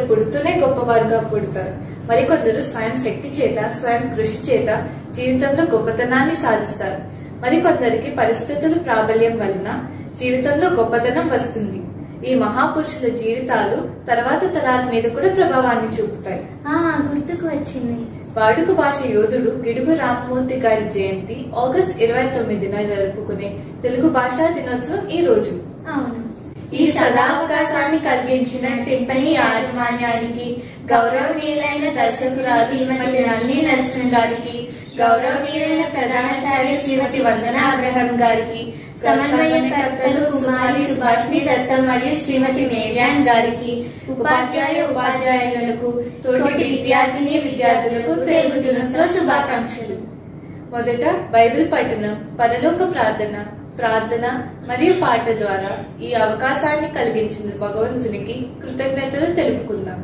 పుడుతూనే గొప్పవారుగా పుడతారు. మరికొందరు స్వయం శక్తి చేత, స్వయం కృషి చేత జీవితంలో గొప్పతనాన్ని సాధిస్తారు. మరికొందరికి పరిస్థితుల ప్రాబల్యం వలన జీవితంలో గొప్పతనం వస్తుంది. ఈ మహాపురుషుల జీవితాలు తర్వాత తరాల మీద కూడా ప్రభావాన్ని చూపుతాయి. గుర్తుకు వచ్చింది. వాడుక భాష యోధుడు గిడుగు రామ్మూర్తి గారి జయంతి ఆగస్టు 29న జరుపుకునే తెలుగు భాషా దినోత్సవం ఈ రోజు. ఈ సదావకాశాన్ని కలిగించిన టింపనీ యాజమాన్యానికి, గౌరవనీయులైన దర్శకురాలు శ్రీమతి నళిని నెల్సన్ గారికి, గౌరవనీయులైన ప్రధానాచార్య శ్రీమతి వందన అబ్రహం గారికి, సమన్వయకర్తలు కుమారి సుభాషిణి దత్తం మరియు శ్రీమతి మేరియాన్ గారికి, ఉపాధ్యాయులకు, తోటి విద్యార్థిని విద్యార్థులకు తెలుగు దినోత్సవ శుభాకాంక్షలు. మొదట బైబిల్ పఠనం, పరలోక ప్రార్థన మరియు పాట ద్వారా ఈ అవకాశాన్ని కలిగించిన భగవంతునికి కృతజ్ఞతలు తెలుపుకుందాం.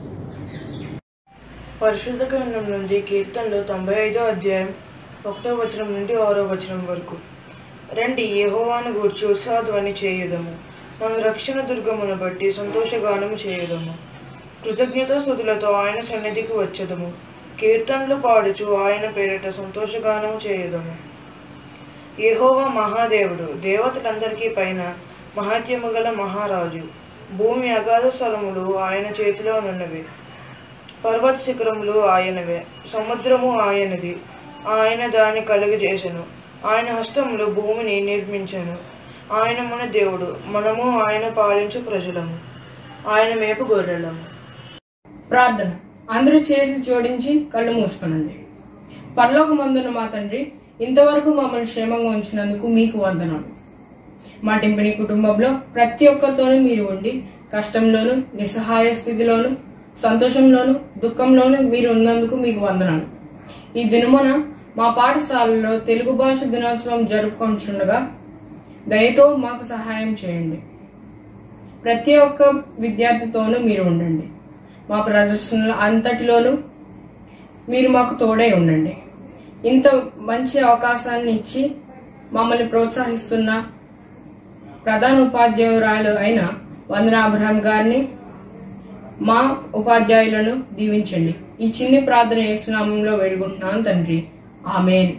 పరిశుద్ధ గ్రంథం నుండి కీర్తనలు 95వ అధ్యాయం 1వ వచనం నుండి 6వ వచనం వరకు. రండి, యెహోవాను గూర్చి ఉత్సాహధ్వని చేయుదము, మన రక్షణ దుర్గమును బట్టి సంతోషగానము చేయుదము. కృతజ్ఞతాస్తుతులతో ఆయన సన్నిధికి వచ్చదము, కీర్తనలు పాడుచు ఆయన పేరిట సంతోషగానము చేయుదము. యెహోవా మహాదేవుడు, దేవతలందరికీ పైన మహాత్యము గల మహారాజు. భూమి అగాధ స్థలములు ఆయన చేతిలోనున్నవి, పర్వత శిఖరములు ఆయనవే, సముద్రము ఆయనది, ఆయన దాన్ని కలుగజేసెను. ఆయన హస్తములు భూమిని నిర్మించెను. ఆయన మన దేవుడు, మనము ఆయన పాలించు ప్రజలము, ఆయన మేపు గొర్రెలము. ప్రార్థన. అందరూ చేతులు జోడించి కళ్ళు మూసుకొనండి. పరలోకమందున్న మా తండ్రి, ఇంతవరకు మమ్మల్ని క్షేమంగా ఉంచినందుకు మీకు వందనాలు. మా టింపనీ కుటుంబంలో ప్రతి ఒక్కరితోనూ మీరు ఉండి, కష్టంలోను, నిస్సహాయ స్థితిలోను, సంతోషంలోను, దుఃఖంలోను మీరు ఉన్నందుకు మీకు వందనాలు. ఈ దినమున మా పాఠశాలలో తెలుగు భాష దినోత్సవం జరుపుకుంటుండగా దయతో మాకు సహాయం చేయండి. ప్రతి ఒక్క విద్యార్థితోనూ మీరు ఉండండి. మా ప్రదర్శనల అంతటిలోనూ మీరు మాకు తోడై ఉండండి. ఇంత మంచి అవకాశాన్ని ఇచ్చి మమ్మల్ని ప్రోత్సహిస్తున్న ప్రధాన ఉపాధ్యాయురాలు అయిన వందన అబ్రహం గారిని, మా ఉపాధ్యాయులను దీవించండి. ఈ చిన్ని ప్రార్థన యేసు నామములో వేడుకుంటున్నాను తండ్రి, ఆమేన్.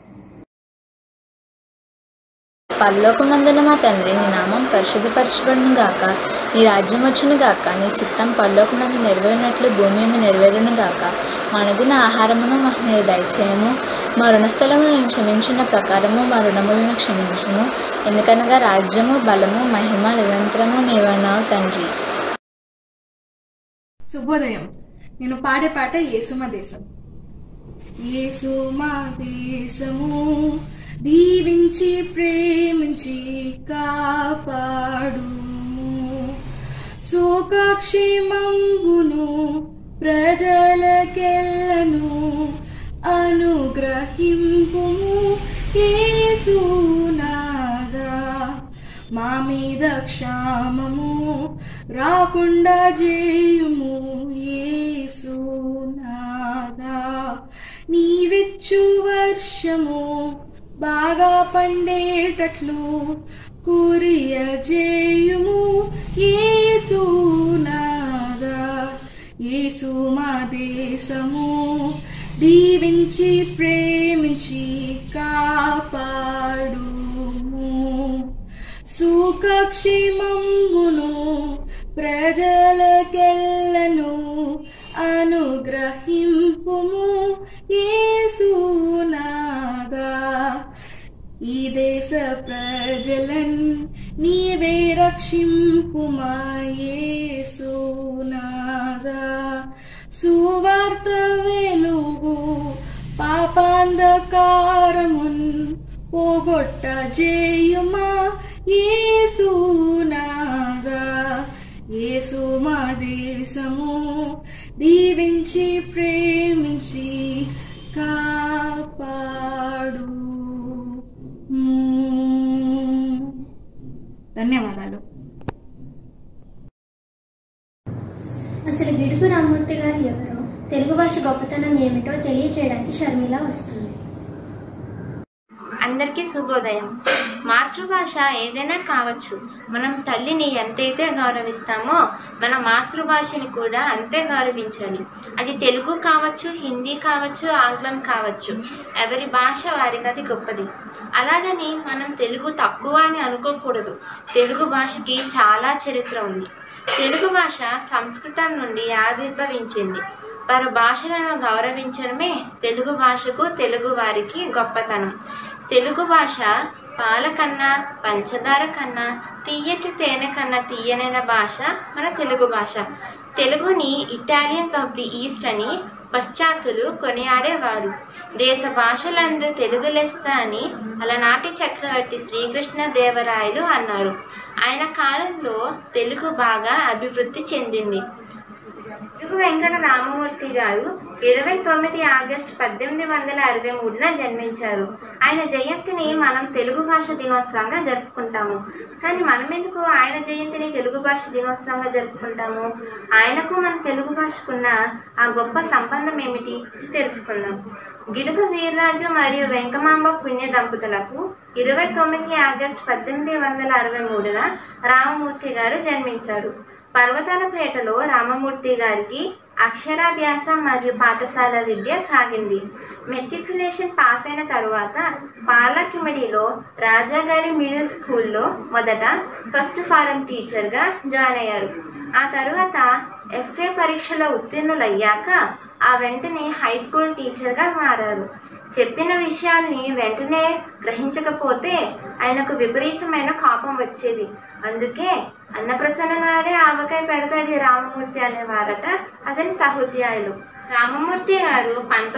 పరలోకమందున్న మా తండ్రి, నీ నామం పరిశుద్ధపరచబడును గాక, నీ రాజ్యం వచ్చును గాక, నీ చిత్తం పరలోకమందు నెరవేరినట్లు భూమి మీద నెరవేరును గాక. మా అనుదిన ఆహారమును మాకు మీరు దయచేయము, మా రుణస్థలములను క్షమించిన ప్రకారము మా రుణములను క్షమించుము. ఎందుకనగా రాజ్యము, బలము, మహిమ నిరంతరము నీవన్నావు తండ్రి. శుభోదయం. నేను పాడే పాట యేసుమ దేశం. యేసుమా దేశము దీవించి ప్రేమించి కాపాడుము, సుఖక్షేమంబును ప్రజలకెల్లను అనుగ్రహింపుము. యేసునాదా మా మీద క్షామము రాకుండా చేయుము. యేసునాదా నీవిచ్చు వర్షము బాగా పండేటట్లు కురియజేయుము. యేసునాదా యేసు మా దేశము దీవించి ప్రేమించి కాపాడుము, సుఖక్షేమంబును ప్రజలకెల్లను అనుగ్రహింపుము. యేసునాదా ఈ దేశ ప్రజలన్ నీవే రక్షింపుమా. యేసునాదా సువార్త వెలుగు పాపాంధకారమున్ పోగొట్ట జేయుమా. యేసునాదా యేసు మా దేశము దీవించి ప్రేమించి కాపాడు. ధన్యవాదాలు. అసలు గిడుగు రామ్మూర్తి గారు ఎవరో, తెలుగు భాష గొప్పతనం ఏమిటో తెలియచేయడానికి షర్మిల వస్తుంది. అందరికీ శుభోదయం. మాతృభాష ఏదైనా కావచ్చు. మనం తల్లిని ఎంతైతే గౌరవిస్తామో మన మాతృభాషని కూడా అంతే గౌరవించాలి. అది తెలుగు కావచ్చు, హిందీ కావచ్చు, ఆంగ్లం కావచ్చు. ఎవరి భాష వారికి అది గొప్పది. అలాగని మనం తెలుగు తక్కువ అని అనుకోకూడదు. తెలుగు భాషకి చాలా చరిత్ర ఉంది. తెలుగు భాష సంస్కృతం నుండి ఆవిర్భవించింది. పర భాషలను గౌరవించడమే తెలుగు భాషకు, తెలుగు వారికి గొప్పతనం. తెలుగు భాష పాల కన్నా, పంచదార కన్నా, తీయటి తేనె కన్నా తీయనైన భాష మన తెలుగు భాష. తెలుగుని ఇటాలియన్స్ ఆఫ్ ది ఈస్ట్ అని పాశ్చాత్యులు కొనియాడేవారు. దేశ భాషలందు తెలుగు లెస్స అని అలనాటి చక్రవర్తి శ్రీకృష్ణదేవరాయలు అన్నారు. ఆయన కాలంలో తెలుగు బాగా అభివృద్ధి చెందింది. తెలుగు వెంకట రామమూర్తి గారు 29 ఆగస్టు 1863 జన్మించారు. ఆయన జయంతిని మనం తెలుగు భాష దినోత్సవంగా జరుపుకుంటాము. కానీ మనం ఎందుకు ఆయన జయంతిని తెలుగు భాష దినోత్సవంగా జరుపుకుంటాము? ఆయనకు మన తెలుగు భాషకున్న ఆ గొప్ప సంబంధం ఏమిటి తెలుసుకుందాం. గిడుగు వీర్రాజు మరియు వెంకమాంబ పుణ్య దంపతులకు 29 ఆగస్టు 1863 రామమూర్తి గారు జన్మించారు. పర్వతాలపేటలో రామమూర్తి గారికి అక్షరాభ్యాసం మరియు పాఠశాల విద్య సాగింది. మెట్రికులేషన్ పాస్ అయిన తరువాత పాలకిమిడిలో రాజాగారి మిడిల్ స్కూల్లో మొదట ఫస్ట్ ఫారం టీచర్గా జాయిన్ అయ్యారు. ఆ తర్వాత FA పరీక్షలో ఉత్తీర్ణులయ్యాక ఆ వెంటనే హై స్కూల్ టీచర్గా మారారు. చెప్పిన విషయాల్ని వెంటనే గ్రహించకపోతే ఆయనకు విపరీతమైన కోపం వచ్చేది. అందుకే అన్నప్రసన్న నాడే ఆవకాయ పెడతాడు రామమూర్తి అనేవారట అతని సహోద్యాయులు. రామమూర్తి గారు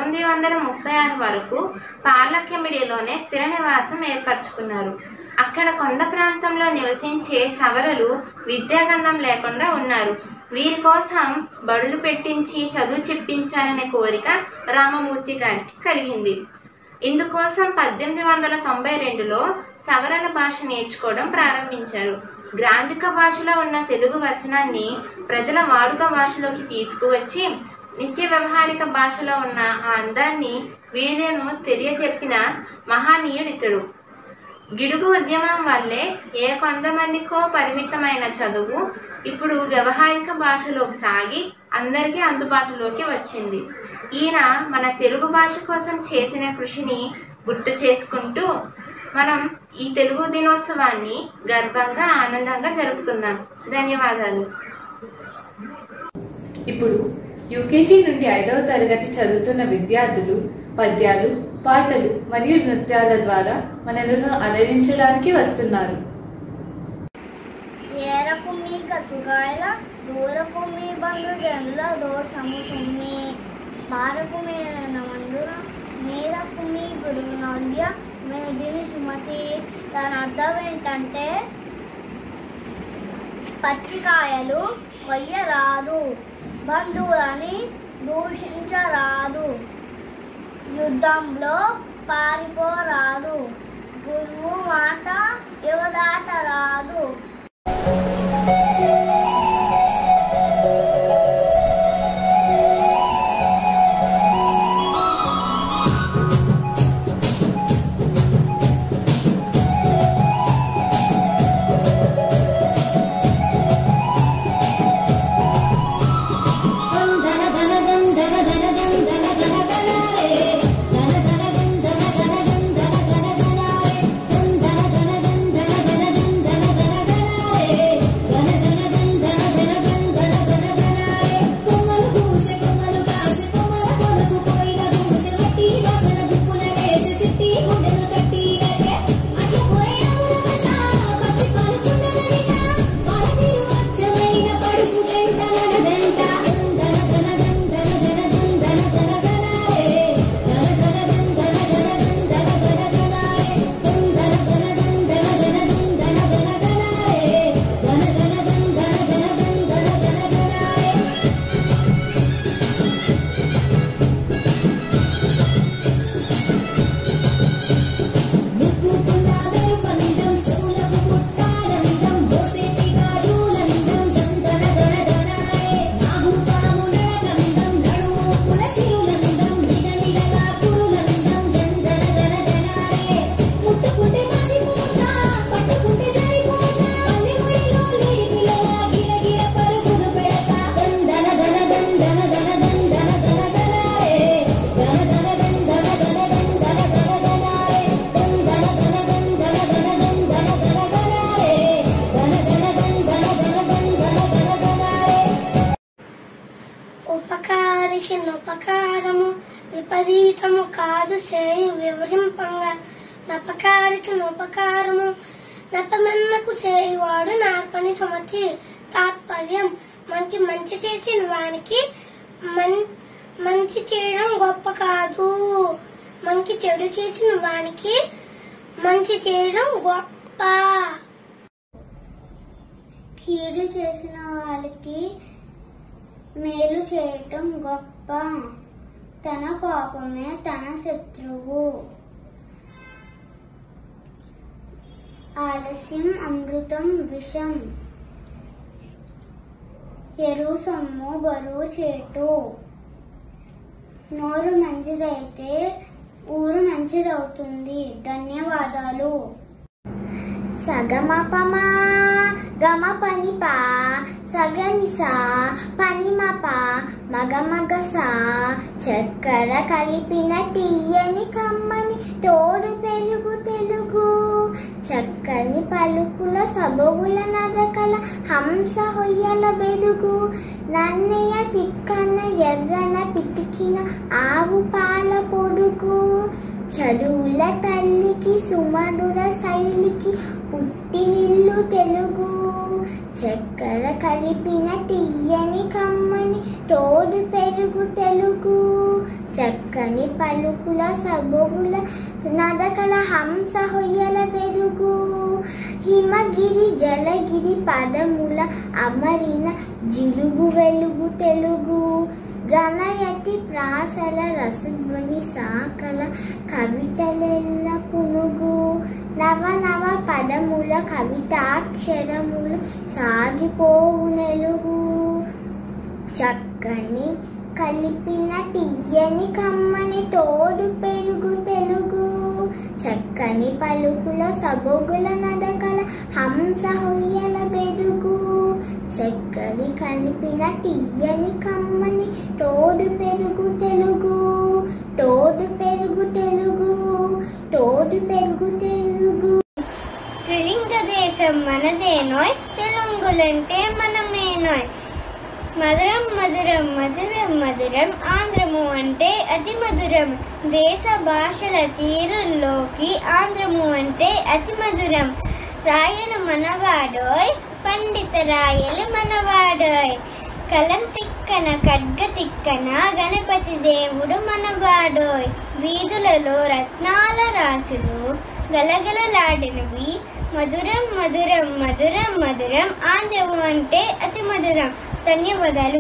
1936 వరకు పాలకిమిడిలోనే స్థిర నివాసం ఏర్పరచుకున్నారు. అక్కడ కొండ ప్రాంతంలో నివసించే సవరలు విద్యాగంధం లేకుండా ఉన్నారు. వీరి కోసం బడులు పెట్టించి చదువు చెప్పించాలనే కోరిక రామమూర్తి గారికి కలిగింది. ఇందుకోసం 1892లో సవరల భాష నేర్చుకోవడం ప్రారంభించారు. గ్రాంధిక భాషలో ఉన్న తెలుగు వచనాన్ని ప్రజల వాడుక భాషలోకి తీసుకువచ్చి నిత్య వ్యవహారిక భాషలో ఉన్న ఆ అందాన్ని వీళ్ళను తెలియజెప్పిన మహానీయుడితడు. గిడుగు ఉద్యమం వల్లే కొంతమందికో పరిమితమైన చదువు ఇప్పుడు వ్యవహారిక భాషలోకి సాగి అందరికీ అందుబాటులోకి వచ్చింది. ఈయన మన తెలుగు భాష కోసం చేసిన కృషిని గుర్తు చేసుకుంటూ మనం ఈ తెలుగు దినోత్సవాన్ని గర్వంగా, ఆనందంగా జరుపుకుందాం. ధన్యవాదాలు. ఇప్పుడు యూకేజీ నుండి 5వ తరగతి చదువుతున్న విద్యార్థులు పద్యాలు, పాటలు మరియు నృత్యాల ద్వారా మనలను అలరించడానికి వస్తున్నారు. ఏరకు మీ కసుగాయల దూరకు మీ బంధుజనుల దోషము సుమ్మి బారకు మేన మందున మేరకు మీ గురువు నవ్య మేదిని సుమతి. దాని అర్థం ఏంటంటే పచ్చికాయలు కొయ్యరాదు, బంధువులని దూషించరాదు, యుద్ధంలో పారిపోరాదు, గురువు మాట యువదాటరాదు. ధన ఉపకారికి నుపకారము విపరీతము కాదు చేయి వివరింపంగా నపకారికి నుపకారము నపమన్నకు చేయువాడు నార్పని సుమతి. తాత్పర్యం మనకి మంచి చేసిన వానికి మంచి చేయడం గొప్ప కాదు, మనకి చెడు చేసిన వానికి మంచి చేయడం గొప్ప. కీడు చేసిన వాళ్ళకి మేలు చేయటం గొప్ప, తన కోపమే తన శత్రువు. ఆలస్యం అమృతం విషం, ఎరువు సొమ్ము బరువు చేటు. నోరు మంచిదైతే ఊరు మంచిదవుతుంది. ధన్యవాదాలు. సగమపమా గమ పనిపా సగనిసా పనిమపా మగమగసా చక్కెర కలిపిన తీయని కమ్మని తోడు పెరుగు తెలుగు. చక్కని పలుకుల సబగుల నదకల హంస హొయ్యల బెదుగు. నన్నయ్య తిక్కన ఎర్రన పితికిన ఆవు పాల పొడుగు. చదువుల తల్లికి సుమధుర శైలికి పుట్టినిల్లు తెలుగు. చక్కెర కలిపిన తీయని కమ్మని తోడు పెరుగు తెలుగు. చక్కని పలుకుల సబగుల నదకల హంస హొయ్యల బెదుగు. హిమగిరి జలగిరి పదముల అమరిన జిలుగు వెలుగు తెలుగు. గణయతి ప్రాసల రసధ్వని సాకల కవితలెల్ల పునుగు. నవ నవ పదముల కవితాక్షరములు సాగిపోవు నెలుగు. చక్కని కలిపిన తీయని కమ్మని తోడు పెరుగు తెలుగు. చక్కని పలుకుల సబొగుల నదకల హంస హొయ్యల బెదుగు. చక్కని కలిపిన తీయని కమ్మని తోడు పెరుగు తెలుగు. తోడు పెరుగు తెలుగు. తోడు పెరుగు తెలుగు. త్రిలింగ దేశం మనదేనోయ్, తెలుగులంటే మనమేనోయ్. మధురం మధురం మధురం మధురం ఆంధ్రము అంటే అతి మధురం. దేశ భాషల తీరుల్లోకి ఆంధ్రము అంటే అతి మధురం. రాయలు మనవాడోయ్, పండిత రాయలు మనవాడోయ్. కలం తిక్కన ఖడ్గ తిక్కన గణపతి దేవుడు మనవాడోయ్. వీధులలో రత్నాల రాసులు గలగలలాడినవి. మధురం మధురం మధురం మధురం ఆంధ్రము అంటే అతి మధురం. ధన్యవాదాలు.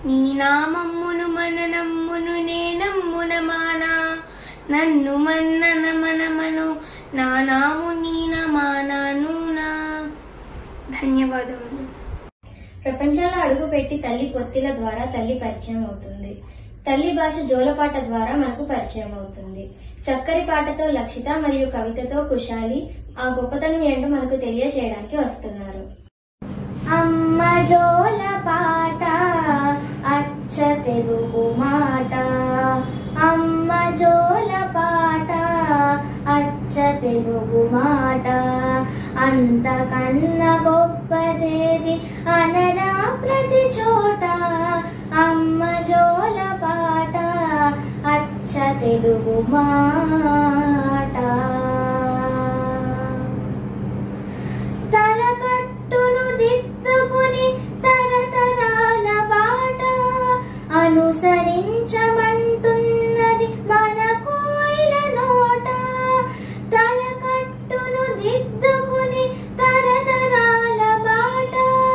నీ నామమ్మును మననమ్మును నేనమ్మున మానా నన్ను మన్నన మనమను నా నాము నీన మానాను నా. ధన్యవాదములు. ప్రపంచంలో అడుగుపెట్టి తల్లి పొత్తిల ద్వారా తల్లి పరిచయం అవుతుంది. తల్లి భాష జోలపాట ద్వారా మనకు పరిచయం అవుతుంది. చక్కరి పాటతో లక్షిత మరియు కవితతో కుశాలి ఆ గొప్పతనం ఏంటో మనకు తెలియచేయడానికి వస్తున్నారు. అమ్మ జోలపాట అచ్చ తెలుగు మాట, అమ్మ జోలపాట అచ్చ తెలుగు మాట, అంతకన్నా గొప్పదేది అనరా ప్రతి చోట, అమ్మ జోలపాట అచ్చ తెలుగు మాట. తలకట్టును దిద్దుకుని తరతరాల బాట అనుసరించమంటున్నది మన కోయిల నోట, తలకట్టును దిద్దుకుని తరతరాల బాట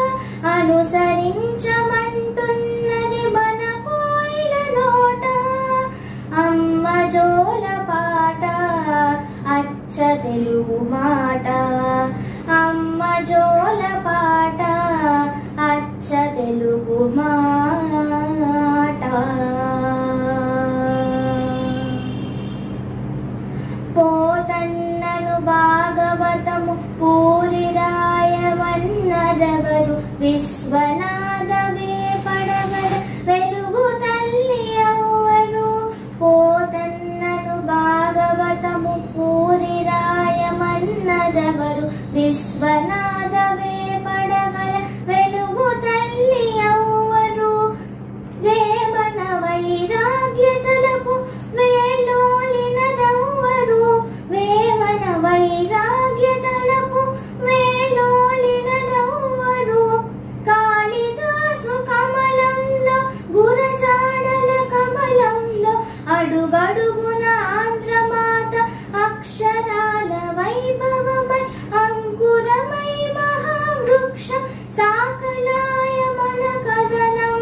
అనుసరించమంటున్నది మన కోయిల నోట, అమ్మ జోలపాట అచ్చ తెలుగు మాట, అమ్మ జోలపాట అచ్చ తెలుగు మాట. పోతన్నను భాగవతము పూరి రాయవన్నదెవరు, విశ్వనాథవే పడగడ వెలుగు తల్లి ఎవ్వరు, పోతన్నను భాగవతము పూరి రాయమన్నదెవరు, విశ్వనాథవే పడగల వెలుగు తల్లి ఎవ్వరు, వేమన వైరాగ్యతలపు వేలోలినదెవ్వరు, వేమన వైరాగ్యతలపు వేలోలినదెవ్వరు, కాళిదాసు కమలంలో గురజాడల కమలంలో అడుగడుగున ఆంధ్రమాత అక్షరాల వైభవమై అంకురమై మహావృక్షం సాకలాయ మన కథనం,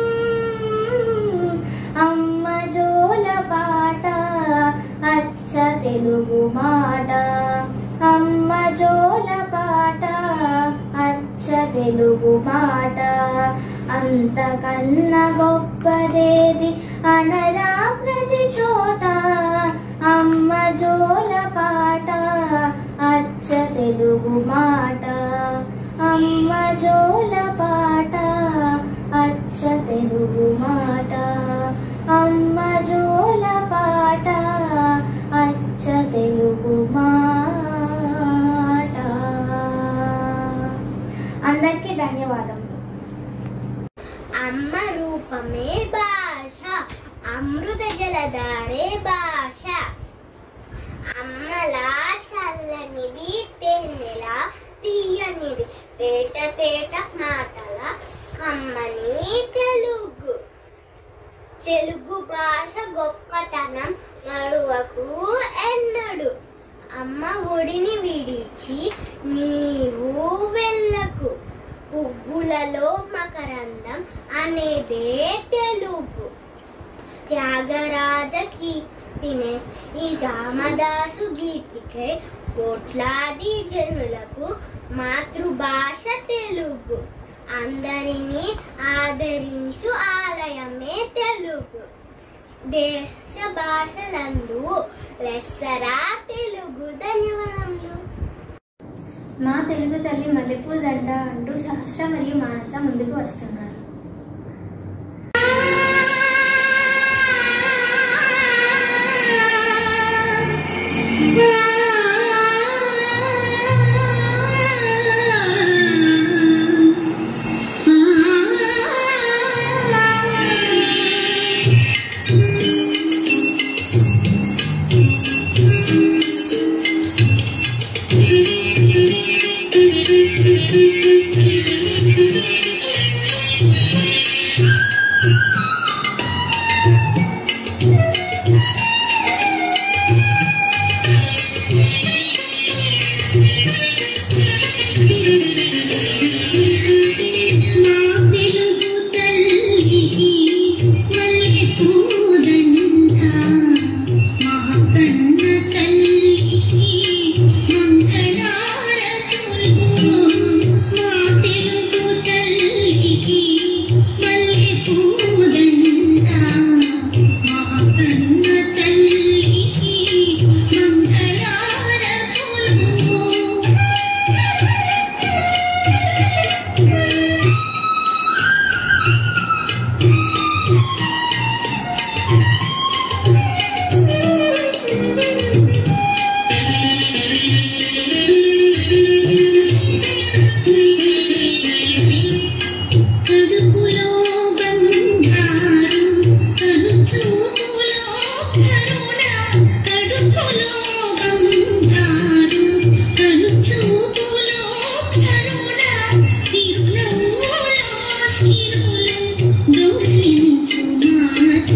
అమ్మ జోలపాట అచ్చ తెలుగు మాట, అమ్మ జోలపాట అచ్చ తెలుగు మాట, అంతకన్నా గొప్పదేది అనరా ప్రతి చోట, అమ్మ జోలపాట అచ్చ తెలుగు మాట, అమ్మ జోలపాట అచ్చ తెలుగు మాట, అమ్మ జోలపాట అచ్చ తెలుగు మాట. అందరికీ ధన్యవాదములు. అమ్మ రూపమే భాష, అమృత జలధారే భాష, అమ్మలా చల్లనిది తేనెలా తీయనిది తేట తేట మాటల కమ్మని తెలుగు, తెలుగు భాష గొప్పతనం మరువకు ఎన్నడు, అమ్మ ఒడిని విడిచి నీవు వెళ్ళకు, పువ్వులలో మకరందం అనేదే తెలుగు, త్యాగరాజ కీర్తినే ఈ రామదాసు గీతికై కోట్లాది జనులకు మాతృభాష తెలుగు, అందరినీ ఆదరించు ఆలయమే తెలుగు, దేశ భాషలందు లెస్సరా తెలుగు. ధన్యవాదములు. మా తెలుగు తల్లి మల్లెపూల దండ అంటూ సహస్ర మరియు మానస ముందుకు వస్తున్నారు.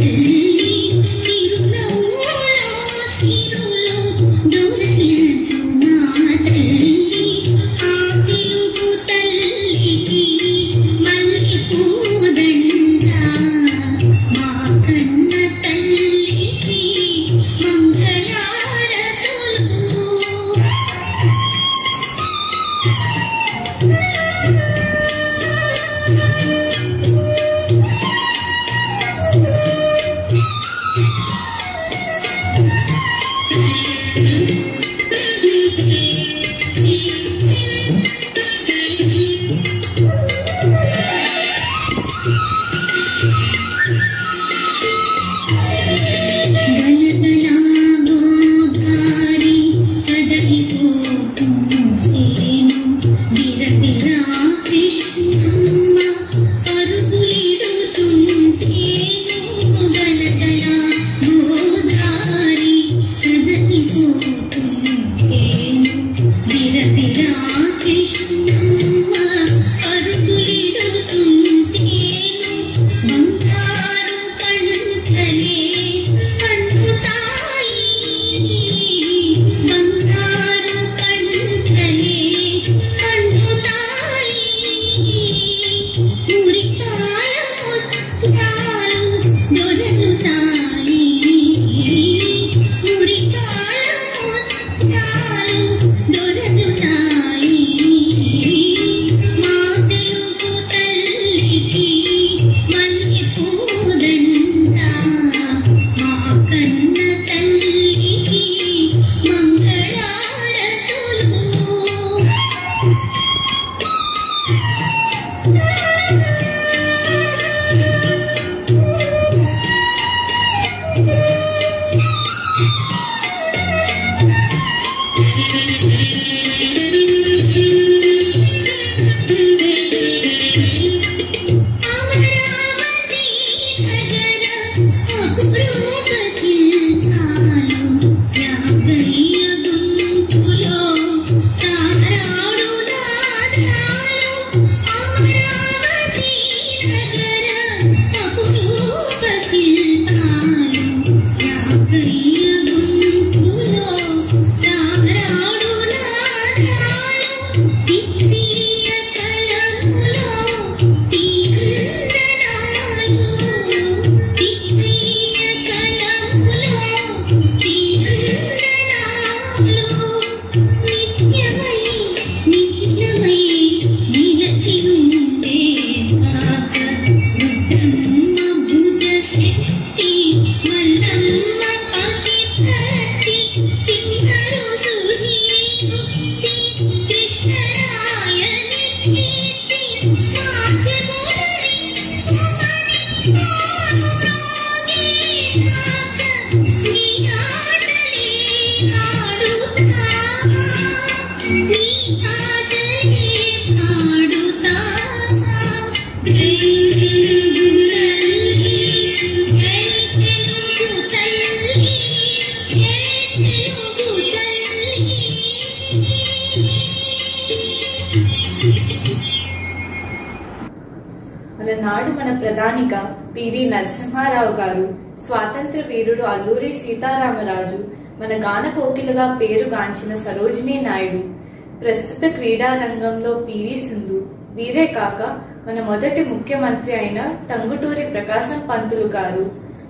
అలనాడు మన ప్రధానిగా పివి నరసింహారావు గారు, స్వాతంత్ర వీరుడు అల్లూరి సీతారామరాజు, మన గాన కోకిలగా పేరుగాంచిన సరోజినీ నాయుడు, ప్రస్తుత క్రీడా రంగంలో పివి సింధు, వీరే కాక మన మొదటి ముఖ్యమంత్రి అయిన టంగుటూరి ప్రకాశం పంతులు గారు,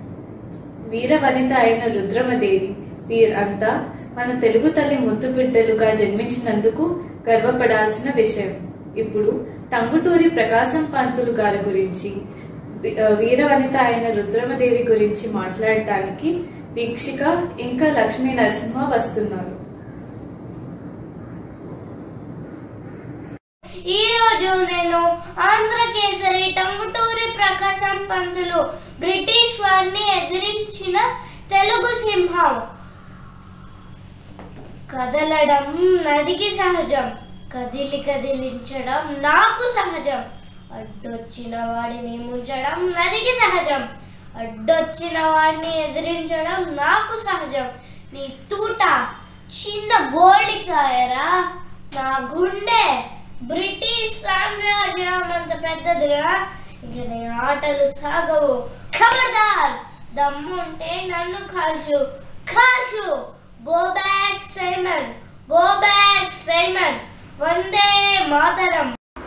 వీర వనిత అయిన రుద్రమదేవి, వీరంతా మన తెలుగు తల్లి ముద్దు బిడ్డలుగా జన్మించినందుకు గర్వపడాల్సిన విషయం. ఇప్పుడు టంగుటూరి ప్రకాశం పంతులు గారి గురించి, వీర వనిత అయిన రుద్రమదేవి గురించి మాట్లాడటానికి వీక్షిక ఇంకా లక్ష్మీ నరసింహ వస్తున్నారు. ఈ రోజు నేను ఆంధ్రకేసరి టంగుటూరి ప్రకాశం పంతులు బ్రిటిష్ వారిని ఎదిరించిన తెలుగు సింహం. కదలడం నదికి సహజం, కదిలించడం నాకు సహజం, అడ్డొచ్చిన వాడిని ముంచడం నదికి సహజం, అడ్డొచ్చిన వాడిని ఎదిరించడం నాకు సహజం. నీ తూట చిన్న గోళికాయరా, నా గుండె బ్రిటిష్ సామ్రాజ్యం అంత పెద్దదిరా. ఇంక నీ ఆటలు సాగవు. ఖబర్దార్, దమ్ముంటే నన్ను కాల్చు కాల్చు. Go back Simon, go back Simon. Vande Mataram.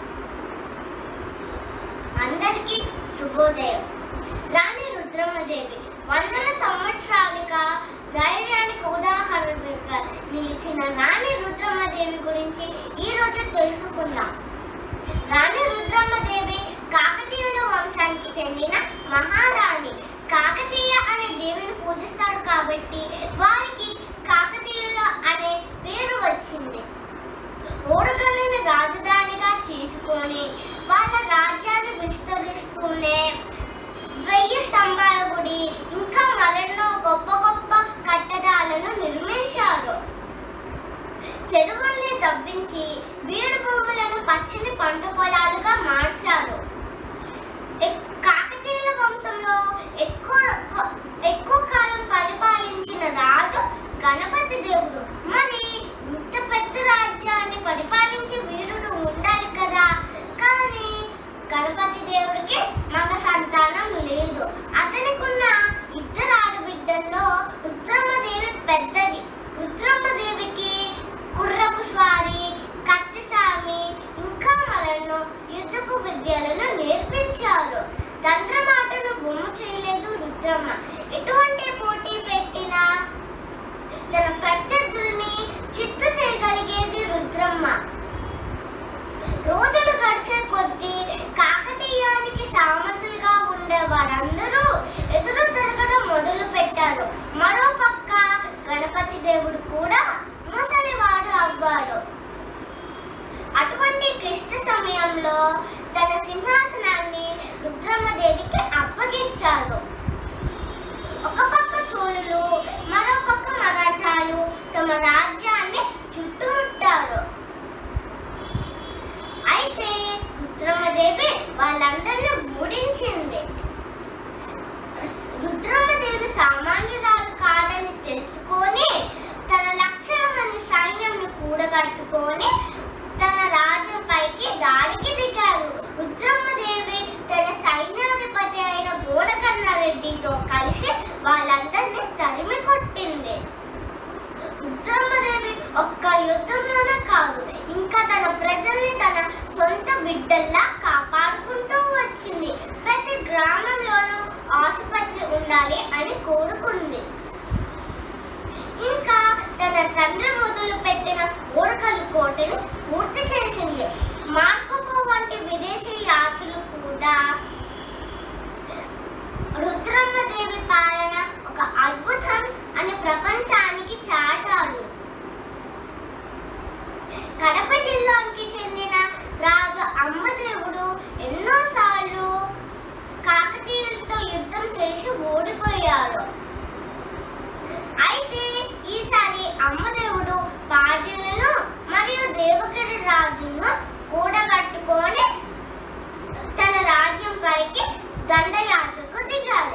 అందరికీ శుభోదయం. రాణి రుద్రమ్మదేవి వందల సంవత్సరాలుగా ధైర్యానికి ఉదాహరణగా నిలిచిన రాణి రుద్రమ్మదేవి గురించి ఈరోజు తెలుసుకుందాం. రాణి రుద్రమ్మదేవి కాకతీయుల వంశానికి చెందిన మహారాణి. కాకతీయ అనే దేవిని పూజిస్తారు కాబట్టి వారికి కాకతీయుల అనే పేరు వచ్చింది. ఓడగల్లుని రాజధానిగా చేసుకొని వాళ్ళ రాజ్యాన్ని విస్తరిస్తూనే 1000 స్తంభాల గుడి ఇంకా మరెన్నో గొప్ప గొప్ప కట్టడాలను నిర్మించారు. చెరువుల్ని తవ్వించి బీడు భూములను పచ్చని పంట పొలాలుగా మార్చారు. కాకతీయుల వంశంలో ఎక్కువ కాలం పరిపాలించిన రాజు గణపతి దేవుడు. మరి ఇంత పెద్ద రాజ్యాన్ని పరిపాలించే వీరుడు ఉండాలి కదా, కానీ గణపతి దేవుడికి మగ సంతానం లేదు. అతనికున్న 2 ఆడబిడ్డల్లో రుద్రమ్మదేవి పెద్దది. రుద్రమ్మదేవికి కుర్రపు స్వారీ, కత్తిసామి ఇంకా మరెన్నో యుద్ధపు విద్యలను నేర్పించారు. తంత్రమాటను బొమ్మ చేయలేదు రుద్రమ్మ. ఎటువంటి పోటీ పెట్టినా తన ప్రత్యర్థుల్ని చిత్తు చేయగలిగేది రుద్రమ్మ. రోజులు గడిచే కొద్దీ కాకతీయానికి సామంతులుగా ఉండే వారందరూ ఎదురు తిరగడం మొదలు పెట్టారు. మరో పక్క గణపతి దేవుడు కూడా ముసలివాడు అవ్వాడు. అటువంటి క్లిష్ట సమయంలో తన సింహాసనాన్ని రుద్రమ్మదేవికి అప్పగించారు. ఒక పక్క చోళులు, మరో పక్క మరాఠాలు తమ రాజ్యాన్ని చుట్టుముట్టారు. అయితే రుద్రమ్మదేవి వాళ్ళందరినీ ఓడించింది. రుద్రమ్మదేవి సామాన్యురాలు కాదని తెలుసుకొని తన లక్షల మంది సైన్యంను కూడగట్టుకొని తన రాజ్యంపైకి దాడికి దిగారు. రుద్రమ్మదేవి తన సైన్యాధిపతి అయిన బోనకన్నారెడ్డితో కలిసి వాళ్ళందరినీ తరిమి కొట్టింది. రుద్రమ్మదేవి ఒక్క యుద్ధంలోనే కాదు, ఇంకా తన ప్రజల్ని తన సొంత బిడ్డల్లా కాపాడుకుంటూ వచ్చింది. ప్రతి గ్రామంలోనూ ఆసుపత్రి ఉండాలి అని కోరుకుంది. ఇంకా తన తండ్రి మొదలు పెట్టిన ఓడకల్లు కోటను పూర్తి చేసింది. మార్కోపో వంటి విదేశీ యాత్రులు కూడా రుద్రమ్మదేవి పాలన ఒక అద్భుతం అని ప్రపంచానికి చాటారు. కడప జిల్లాకి చెందిన రాజు అమ్మదేవుడు ఎన్నోసార్లు కాకతీయులతో యుద్ధం చేసి ఓడిపోయారు. అయితే ఈసారి అమ్మదేవుడు పాడ్యులను మరియు దేవగిరి రాజును కూడగట్టుకొని తన రాజ్యంపైకి దండయాత్రకు దిగారు.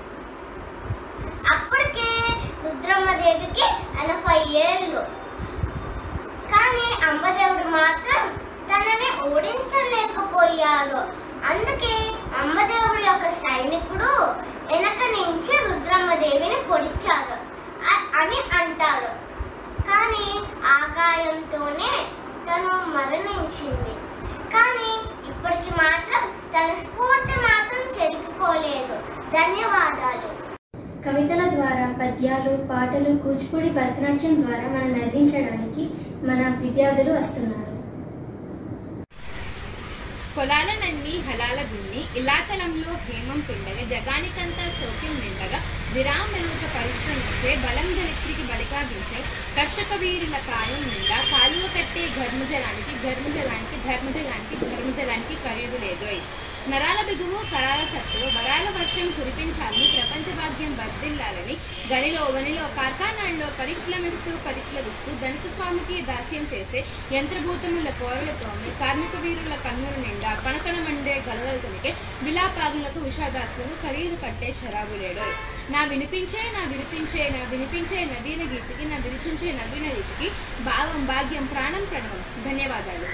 అప్పటికే రుద్రమ్మదేవికి 80 ఏళ్ళు. కానీ అమ్మదేవుడు మాత్రం తనని ఓడించలేకపోయాడు. అందుకే అమ్మదేవుడి యొక్క సైనికుడు వెనక నుంచి రుద్రమ్మదేవిని పొడిచాడు అని అంటారు. కానీ ఆ గాయంతోనే తను మరణించింది. కానీ ఇప్పటికి మాత్రం తన స్ఫూర్తి మాత్రం చెరిగిపోలేదు. ధన్యవాదాలు. కవితల ద్వారా, పద్యాలు, పాటలు, కూచిపూడి, భరతనాట్యం ద్వారా మనం నవ్వించడానికి మన విద్యార్థులు వస్తున్నారు. పొలాలనన్నీ హలాల దున్ని ఇలాతలంలో హేమం పిండగా జగానికంతా సౌఖ్యం నిండగా విరామరూత పరిశ్రమించే బలం ధరిత్రికి బలికాగించే కర్షక వీరుల కాయం నిండా కాలువ కట్టే ఘర్మజలానికి ధర్మజలానికి ధర్మజలానికి ధర్మజలానికి ఖరీదు లేదోయ్. నరాల బిగువు కరాల సత్తులు వరాల వర్షం కురిపించాలని ప్రపంచ భాగ్యం వర్ధిల్లాలని గనిలో వనిలో కార్ఖానాల్లో పరిప్లవిస్తూ ధనిక స్వామికి దాస్యం చేసే యంత్రభూతముల కోరలతోనే కార్మిక వీరుల కన్నుల నిండా పణకణ మండే గలవలతోనికే విలాపాగులకు విషాదాసులను ఖరీదు కట్టే శరాబులేడు. నా వినిపించే నవీన గీతికి నా వినిపించే నవీన రీతికి భావం భాగ్యం ప్రాణం ప్రణవం. ధన్యవాదాలు.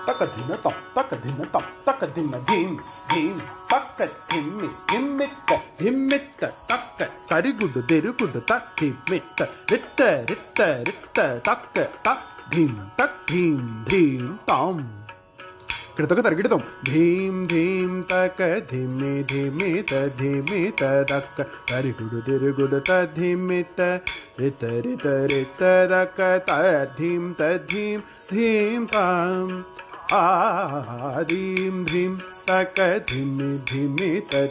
तक धिन तम तक धिन तम तक धिन धीम धीम तक धिम्मि धिम्मित धिम्मित तक करिगुडु दिरुगुडु तक धिम्मित रित्त रित्त रित्त तक तक धीम धीम ताम कृतक तरगिडतम धीम धीम तक धिमि धिमि तक करिगुडु दिरुगुडु तक धिम्मित रित रित रित तक तधीम धीम ताम धीम धीम तक धिमि धिमि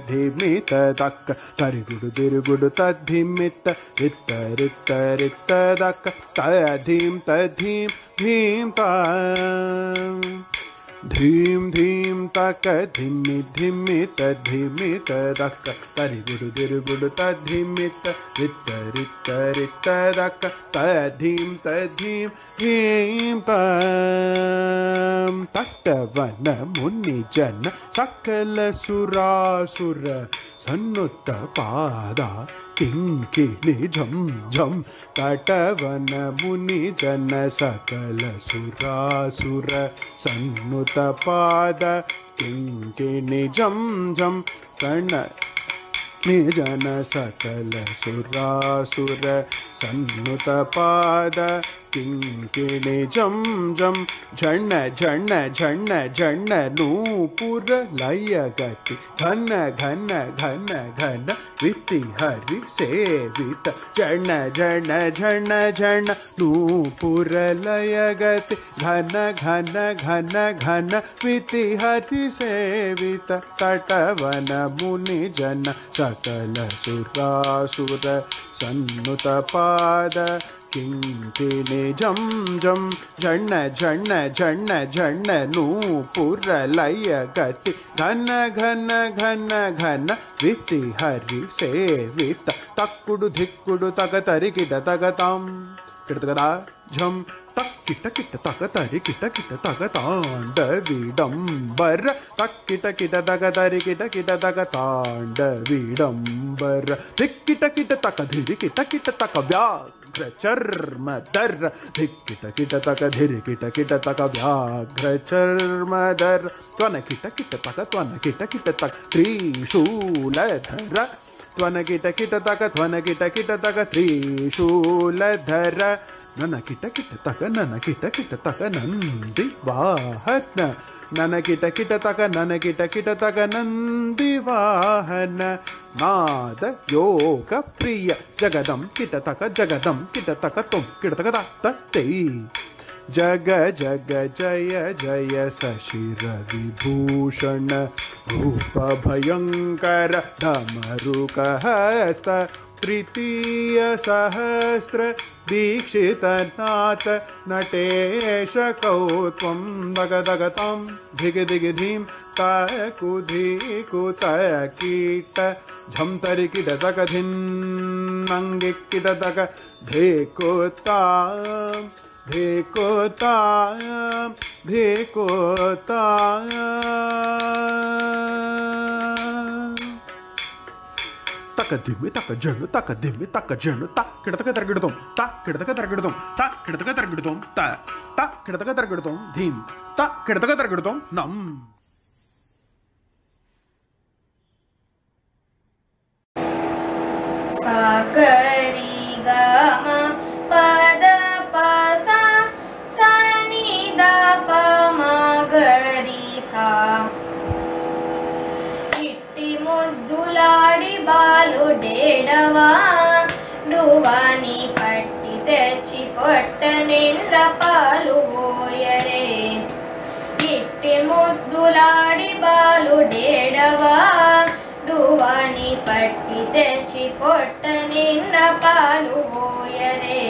तक करिगुडु दिरुगुडु तक धिम्मित रित रित रित तक तधीम धीम ताम धीम धीम तक धिमि धिमि तक करिगुडु दिरुगुडु तक धिम्मित रित रित रित तक तधीम धीम ताम तट्टवन मुनि जन सकल सुरासुर सन्नुत पादा किंकिणी झम झम तटवन मुनि जन सकल सुरासुर सन्नुत पाद किंकिणी झम झम कर्ण जन सकल सुरासुर सन्नुत पाद किंकिणी झम झम झण्ण झण्ण झण्ण झण्ण नूपुर लय गति घन घन घन घन विति हरि सेवित झण्ण झण्ण झण्ण झण्ण नूपुर लय गति घन घन घन घन विति हरि सेवित तटवन मुनि जन सकल सुरासुर सन्नुत पाद किंकिणी झम झम झण्ण झण्ण झण्ण झण्ण नूपुर लय गति घन घन घन घन विति हरि सेवित तक्कुडु धिक्कुडु तक तरिकिट तक ताम किटतकदा झम तक किट किट तक तरिकिट किट तक तांडवीडंबर तक किट किट तक तरिकिट किट तक तांडवीडंबर धिक्किट किट तक धिरिकिट किट तक व्याघ्र चर्म दर धिक्किट किट तक धिरिकिट किट तक व्याघ्र चर्म दर त्वन किट किट तक त्रिशूलधर त्वन किट किट तक त्रिशूलधर नन किट किट तक नंदी वाहन नन किट किट तक नंदी वाहन नाद योग प्रिय जगदम किट तक तुम किट तक तत्ते जग जग जय जय शशिर विभूषण रूप भयंकर डमरुक हस्त तृतीय सहस्र दीक्षित नाथ नटेश कौत्वं दगदगतां धिग धिग धीम तकुधिकु तकीट झम तरिकिट तक धिन्नंगिकिट तक धेकोतां धेकोतां धेकोतां तक धिम्मि तक जनु तक धिम्मि तक जनु तक किडतक तरगिडतों तक किडतक तरगिडतों तक किडतक तरगिडतों तक किडतक तरगिडतों धीम तक किडतक तरगिडतों नम साकरी गम पद पसा सनी द प मगरी सा इट्टी मुद्दुलाडी बालु डेडवा डुवानी पट्टी तेच्ची पोट्ट निंड पालु ओयरे इट्टी मुद्दुलाडी बालु डेडवा डुवानी पट्टी तेच्ची पोट्ट निंड पालु ओयरे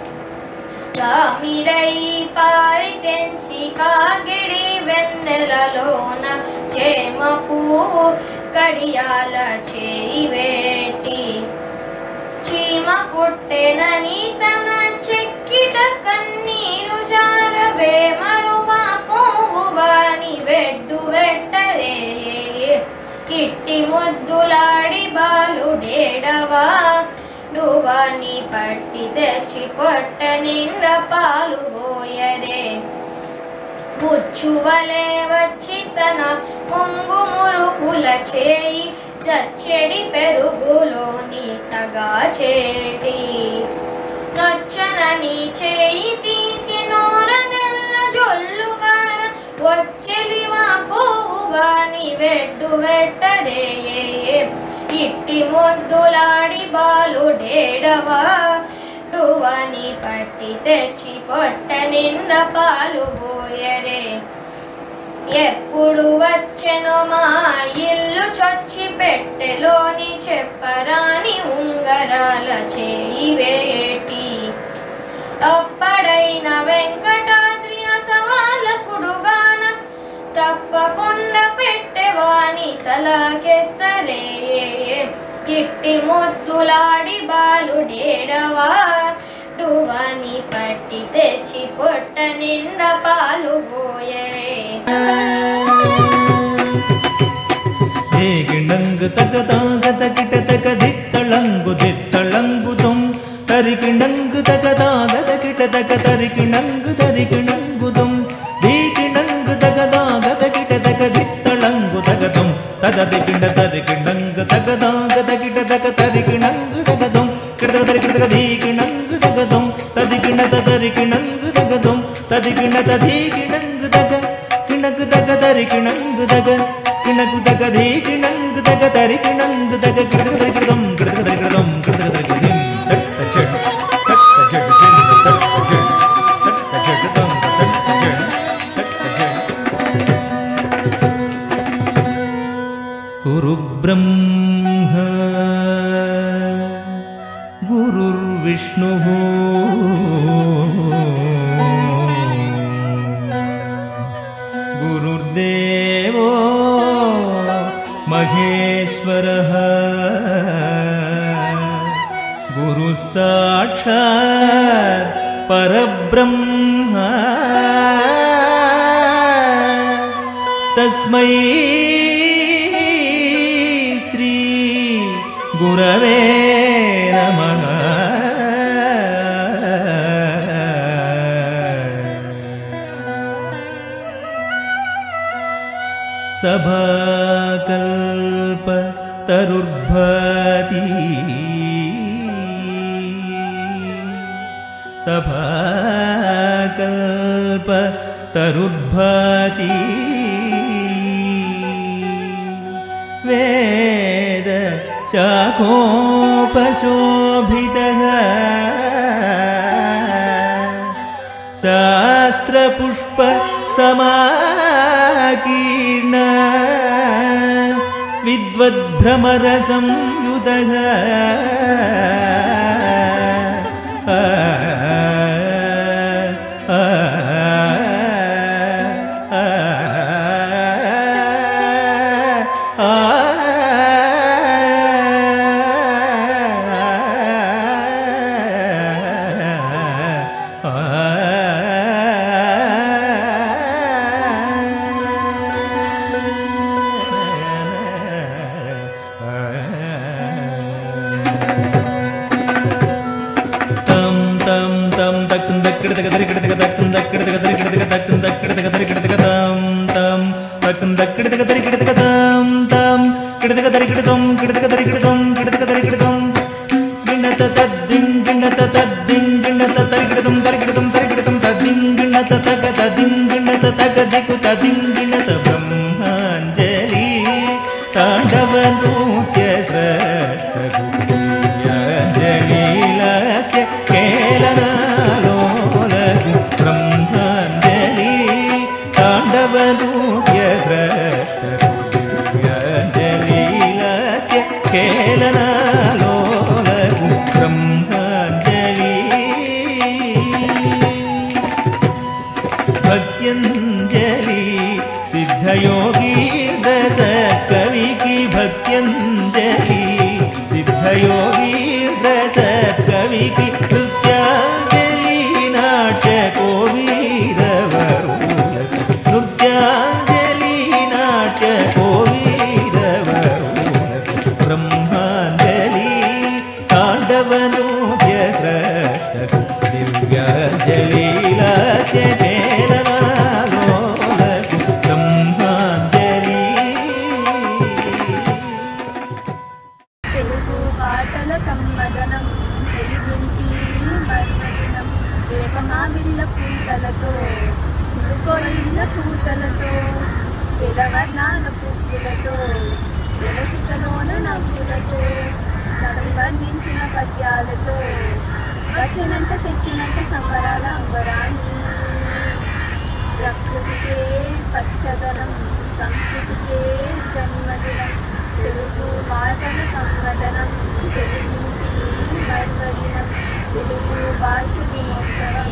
कामिडै पारि तेंची कागिडी वेन्नेललोन चेम पुव्वु कडियाल चेयि वेट्टी चीम कुट्टेननी तन ಚೆಕ್ಕಿಟ ಕಣ್ಣೀರು ಜಾರವೇ ಮರುವ ಪೋವುವಾನಿ ಬೆಡ್ಡು ಬೆಟ್ಟರೆ ಕಿಟ್ಟಿ ಮುದ್ದುಲಾಡಿ ಬಾಲು ಡೇಡವಾ ಡುವಾನಿ ಪಟ್ಟಿ ತೆಚ್ಚಿ ಪೊಟ್ಟ ನಿಂಡ ಪಾಲು ಹೋಯರೆ ఉచ్చువలే వచ్చి తన ముంగు మురుకుల చేయి చచ్చెడి పెరుగులోని తగా చేటి నచ్చనని చేయి తీసి నోరనెల్ల జొల్లుగార వచ్చెలివా పోవుగాని వెడ్డు వెట్టదే ఇట్టి మొద్దులాడి బాలుడేడవా డువని పట్టి తెచ్చి పొట్ట నిండ పాలు పోయరే ఎప్పుడు వచ్చెనో మా ఇల్లు చొచ్చి పెట్టెలోని చెప్పరాని ఉంగరాల చేయి వేటి అప్పడైన వెంకటాద్రి అసవాలకుడుగాన తప్పకుండా పెట్టెవాని తలకెత్తరే ఇట్టి మొద్దులాడి బాలుడేడవా డువని పట్టి తెచ్చి పొట్ట నిండ పాలు పోయరే ಗಿಣಂಗು ತಗದಾಗ ಕಿಟತಕ ದಿತ್ತಳಂಗು ದಿತ್ತಳಂಗು ತುಂ ತರಿಕಿಣಂಗು ತಗದಾಗ ಕಿಟತಕ ತರಿಕಿಣಂಗು ತರಿಕಿಣಂಗು ತುಂ ದೀಕಿಣಂಗು ತಗದಾಗ ಕಿಟತಕ ದಿತ್ತಳಂಗು ತಗದುಂ ತದದಿ ಕಿಂಡ ತರಿಕಿಣಂಗು ತಗದಾಗ ಕಿಟತಕ ತರಿಕಿಣಂಗು ತಗದುಂ ಕಿಟತಕ ತರಿಕಿಟತಕ ದೀಕಿಣಂಗು ತಗದುಂ ತದಿಕಿಣ ತರಿಕಿಣಂಗು ತಗದುಂ ತದಿಕಿಣ ತದೀಕಿಣಂಗು ತಗ ಕಿಣಗು ತಗ ತರಿಕಿಣಂಗು ತಗ ಕಿಣಗು ತಗ ದೀಕಿಣಂಗು ತಗ ತರಿಕಿಣಂಗು ತಗ ಕಿಟಕ ತರಿಕಿಡದಂ ಕಿಟಕ ತರಿಕಿಡದಂ ಕಿಟಕ ತರಿಕಿಡದಂ ತಟ್ಟ ಜಡ್ ತಟ್ಟ ಜಡ್ ಜಡ್ ತಟ್ಟ ಜಡ್ ತಟ್ಟ ಜಡ್ ದಂ ತಟ್ಟ ಜಡ್ ತಟ್ಟ ಜಡ್ ಗುರು ಬ್ರಹ್ಮ ಗುರುರ್ವಿಷ್ಣುಃ ಗುರುರ್ದೇವೋ ಮಹೇಶ್ವರಃ ಗುರು ಸಾಕ್ಷಾತ್ ಪರಬ್ರಹ್ಮ ತಸ್ಮೈ ಶ್ರೀ ಗುರವೇ ನಮಃ ಸಭಾಕಲ್ಪ ತರುರ್ಭಾತಿ ಸಭಾಕಲ್ಪ ತರುರ್ಭಾತಿ ವೇದ ಶಾಖೋಪಶೋಭಿತಃ ಶಾಸ್ತ್ರಪುಷ್ಪ समाकीर्ण विद्वद्भ्रमर संयुतः ब्रह्मांजलि तांडव नृत्य श्रेष्ठजलीलास्य केलनालोलगु ब्रह्मांजलि तांडव नृत्य श्रेष्ठजलीलास्य केलनालोलगु ब्रह्मांजलि भक्त्यंजलि सिद्धयोगी रस कवि की भक्त्यंजलि सिद्धयोगी रस कवि की नृत्यांजलि नाट्य कोविदवरुल नृत्यांजलि नाट्य कोविदवरुल ब्रह्मांजलि तांडव नृत्य श्रेष्ठ दिव्यांजलि लास्य పూతలతో పిలవర్ణాల పువ్వులతో వెలసికలోన నవ్వులతో కవి వర్ణించిన పద్యాలతో వచ్చినంత తెచ్చినంత సంబరాల అంబరాన్ని ప్రకృతికే పచ్చదనం సంస్కృతికే జన్మదినం తెలుగు మాటల సంవదనం తెలుగింటి మర్మదినం తెలుగు భాష దినోత్సవం.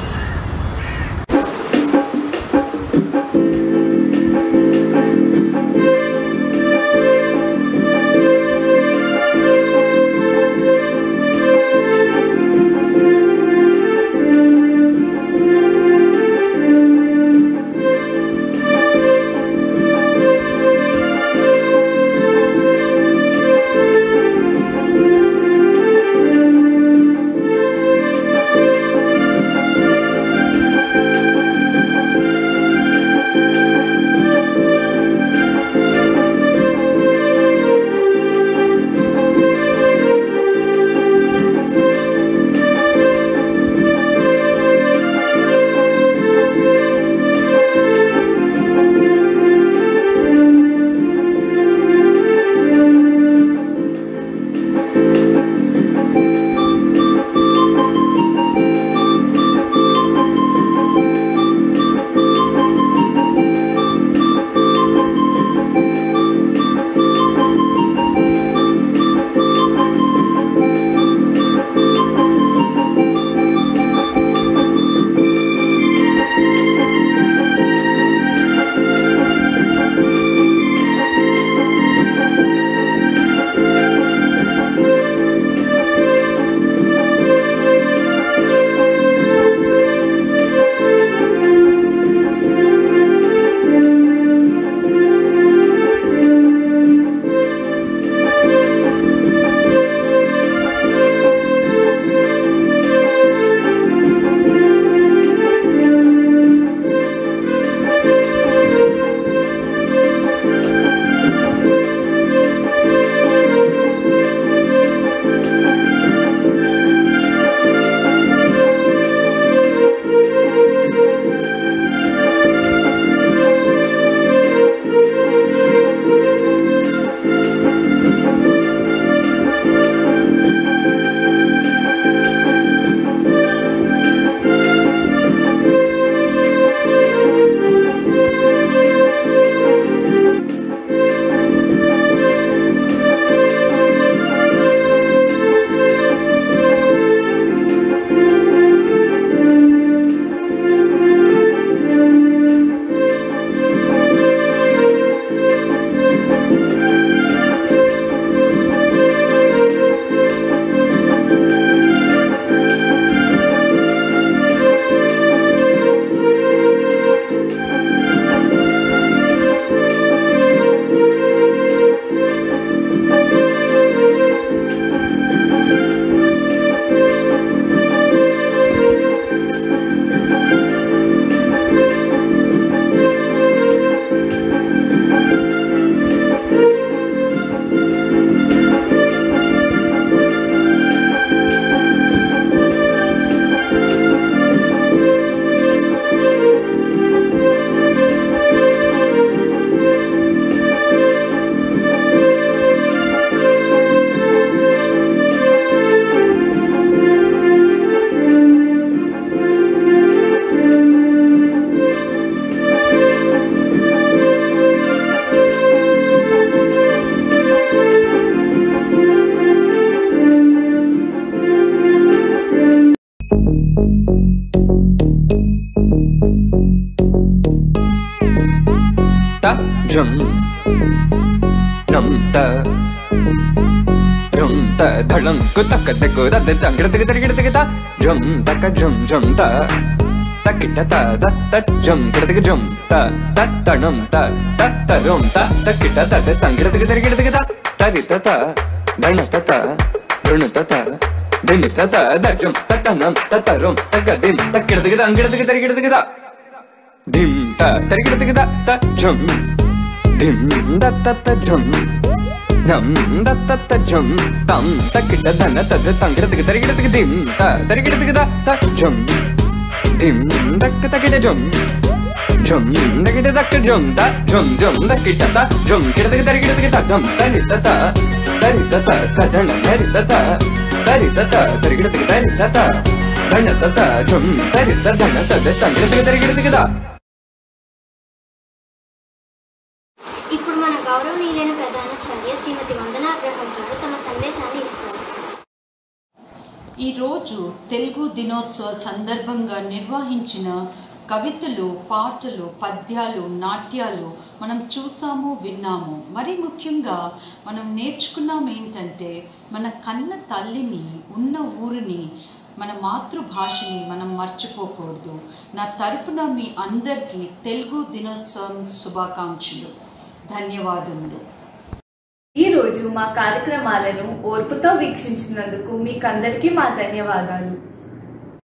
Drum Drum ta Drum ta Dhalam Kutak Teko Da Dang Gata Drum Taka Drum Drum ta Takita ta Da Ta Drum Gata Drum ta Ta Tanam ta Ta Tarum ta Takita ta Dang Gata Tarita ta Danata ta Drunata ta Dimita ta Da Drum Ta Tanam Ta Tarum Takadim Takita Dang Gata Dim ta Tarigata ta Drum Dim da ta ta drum nam da ta ta drum tam ta kita dana ta ta tangira ta tarigata dim ta tarigata ta ta drum dim da ta kita drum ఝుమ్ దకిట దక్క ఝుమ్ త ఝుమ్ ఝుమ్ దకిట త ఝుమ్ కిడతకి తరిగిడతకి ధమ్ తరితత తరితత తదణ తరితత తరితత తరిగిడతకి తరితత ధణతత ఝుమ్ తరిత ధణ తద తంగిడతకి తరిగిడతకి దా. ఇప్పుడు మన గౌరవనీయులైన ప్రధానాచార్య శ్రీమతి వందనా Abraham గారు తమ సందేశాన్ని ఇస్తారు. ఈరోజు తెలుగు దినోత్సవ సందర్భంగా నిర్వహించిన కవితలు, పాటలు, పద్యాలు, నాట్యాలు మనం చూసాము, విన్నాము. మరి ముఖ్యంగా మనం నేర్చుకున్నాం ఏంటంటే మన కన్న తల్లిని, ఉన్న ఊరిని, మన మాతృభాషని మనం మర్చిపోకూడదు. నా తరపున మీ అందరికీ తెలుగు దినోత్సవం శుభాకాంక్షలు. ధన్యవాదములు. ఈరోజు మా కార్యక్రమాలను ఓర్పుతో వీక్షించినందుకు మీకందరికీ మా ధన్యవాదాలు.